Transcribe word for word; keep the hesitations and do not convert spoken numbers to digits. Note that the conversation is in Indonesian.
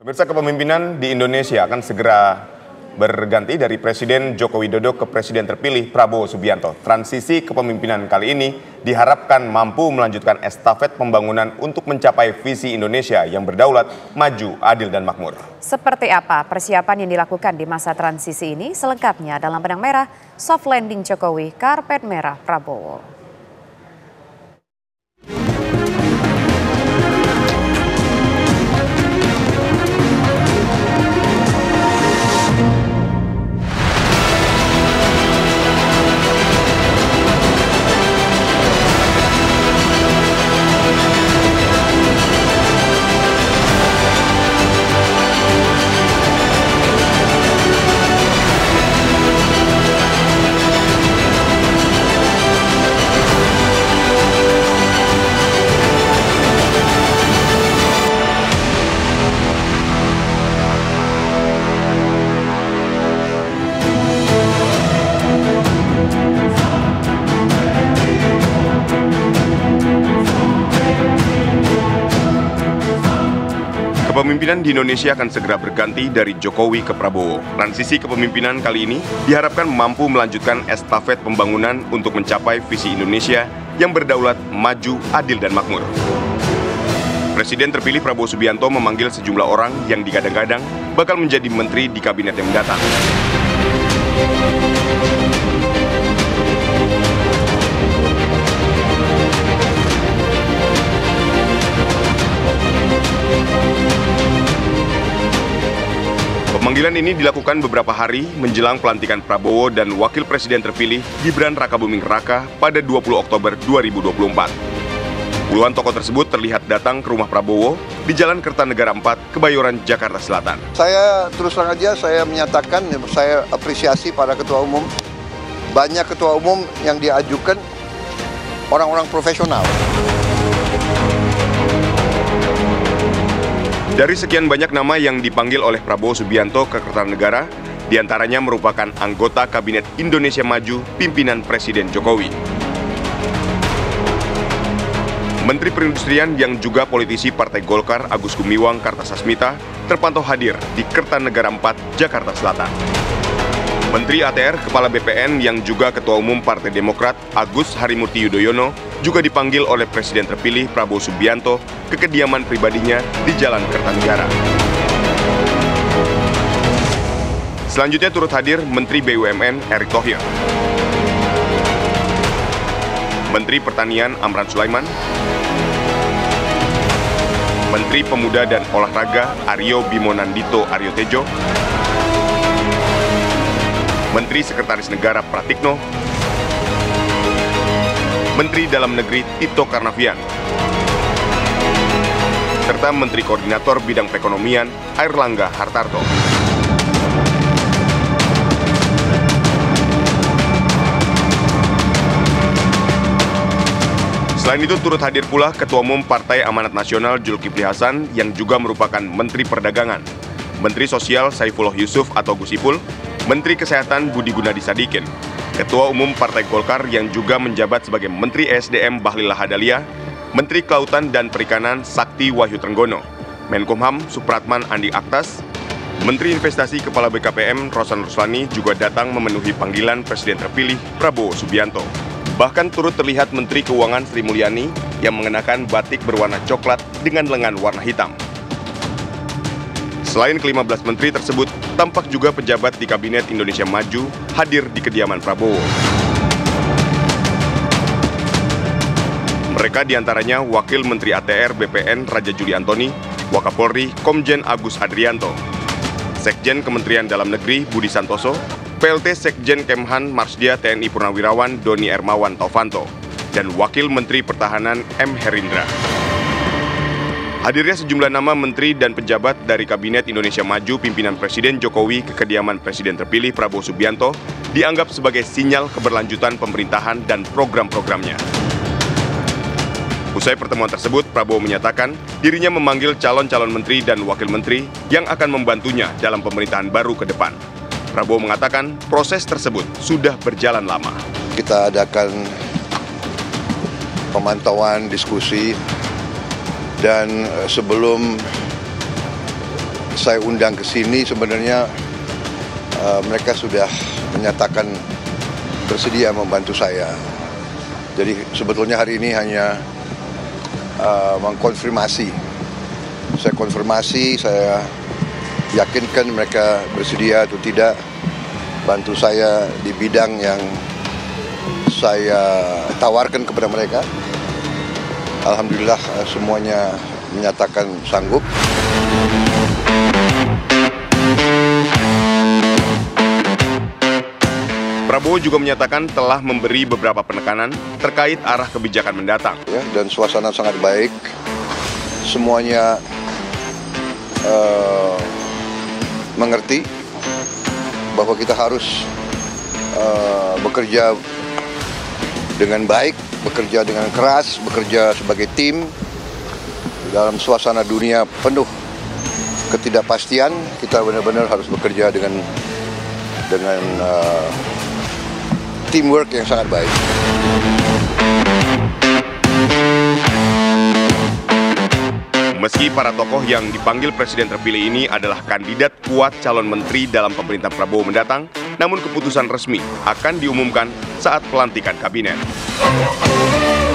Pemirsa, kepemimpinan di Indonesia akan segera berganti dari Presiden Joko Widodo ke Presiden terpilih Prabowo Subianto. Transisi kepemimpinan kali ini diharapkan mampu melanjutkan estafet pembangunan untuk mencapai visi Indonesia yang berdaulat, maju, adil, dan makmur. Seperti apa persiapan yang dilakukan di masa transisi ini? Selengkapnya dalam Benang Merah, Soft Landing Jokowi, Karpet Merah Prabowo. Kepemimpinan di Indonesia akan segera berganti dari Jokowi ke Prabowo. Transisi kepemimpinan kali ini diharapkan mampu melanjutkan estafet pembangunan untuk mencapai visi Indonesia yang berdaulat, maju, adil, dan makmur. Presiden terpilih Prabowo Subianto memanggil sejumlah orang yang digadang-gadang bakal menjadi menteri di kabinet yang mendatang. Pemanggilan ini dilakukan beberapa hari menjelang pelantikan Prabowo dan Wakil Presiden terpilih Gibran Rakabuming Raka pada dua puluh Oktober dua ribu dua puluh empat. Puluhan tokoh tersebut terlihat datang ke rumah Prabowo di Jalan Kertanegara empat, Kebayoran, Jakarta Selatan. Saya terus terang aja, saya menyatakan, saya apresiasi para ketua umum. Banyak ketua umum yang diajukan orang-orang profesional. Dari sekian banyak nama yang dipanggil oleh Prabowo Subianto ke Kertanegara, diantaranya merupakan anggota Kabinet Indonesia Maju pimpinan Presiden Jokowi. Menteri Perindustrian yang juga politisi Partai Golkar Agus Gumiwang Kartasasmita terpantau hadir di Kertanegara empat, Jakarta Selatan. Menteri A T R Kepala B P N yang juga Ketua Umum Partai Demokrat Agus Harimurti Yudhoyono juga dipanggil oleh Presiden terpilih Prabowo Subianto ke kediaman pribadinya di Jalan Kertanegara. Selanjutnya turut hadir Menteri B U M N Erick Thohir, Menteri Pertanian Amran Sulaiman, Menteri Pemuda dan Olahraga Aryo Bimo Nandito Aryo Tejo, Menteri Sekretaris Negara Pratikno, Menteri Dalam Negeri Tito Karnavian, serta Menteri Koordinator Bidang Perekonomian Airlangga Hartarto. Selain itu turut hadir pula Ketua Umum Partai Amanat Nasional Zulkifli Hasan yang juga merupakan Menteri Perdagangan, Menteri Sosial Saifullah Yusuf atau Gus Ipul, Menteri Kesehatan Budi Gunadi Sadikin, Ketua Umum Partai Golkar yang juga menjabat sebagai Menteri E S D M Bahlil Lahadalia, Menteri Kelautan dan Perikanan Sakti Wahyu Trenggono, Menkumham Supratman Andi Aktas, Menteri Investasi Kepala B K P M Rosan Ruslani juga datang memenuhi panggilan Presiden terpilih Prabowo Subianto. Bahkan turut terlihat Menteri Keuangan Sri Mulyani yang mengenakan batik berwarna coklat dengan lengan warna hitam. Selain kelima belas menteri tersebut, tampak juga pejabat di Kabinet Indonesia Maju hadir di kediaman Prabowo. Mereka diantaranya Wakil Menteri A T R B P N Raja Juli Antoni, Wakapolri Komjen Agus Adrianto, Sekjen Kementerian Dalam Negeri Budi Santoso, P L T Sekjen Kemhan Marsdia T N I Purnawirawan Doni Ermawan Taufanto, dan Wakil Menteri Pertahanan M. Herindra. Hadirnya sejumlah nama menteri dan pejabat dari Kabinet Indonesia Maju pimpinan Presiden Jokowi ke kediaman Presiden terpilih Prabowo Subianto dianggap sebagai sinyal keberlanjutan pemerintahan dan program-programnya. Usai pertemuan tersebut, Prabowo menyatakan dirinya memanggil calon-calon menteri dan wakil menteri yang akan membantunya dalam pemerintahan baru ke depan. Prabowo mengatakan proses tersebut sudah berjalan lama. Kita adakan pemantauan, diskusi, dan sebelum saya undang ke sini sebenarnya uh, mereka sudah menyatakan bersedia membantu saya. Jadi sebetulnya hari ini hanya uh, mengkonfirmasi. Saya konfirmasi, saya yakinkan mereka bersedia atau tidak bantu saya di bidang yang saya tawarkan kepada mereka. Alhamdulillah semuanya menyatakan sanggup. Prabowo juga menyatakan telah memberi beberapa penekanan terkait arah kebijakan mendatang. Ya, dan suasana sangat baik, semuanya uh, mengerti bahwa kita harus uh, bekerja dengan baik, bekerja dengan keras, bekerja sebagai tim dalam suasana dunia penuh ketidakpastian. Kita benar-benar harus bekerja dengan dengan uh, teamwork yang sangat baik. Meski para tokoh yang dipanggil Presiden terpilih ini adalah kandidat kuat calon menteri dalam pemerintahan Prabowo mendatang, namun keputusan resmi akan diumumkan saat pelantikan kabinet.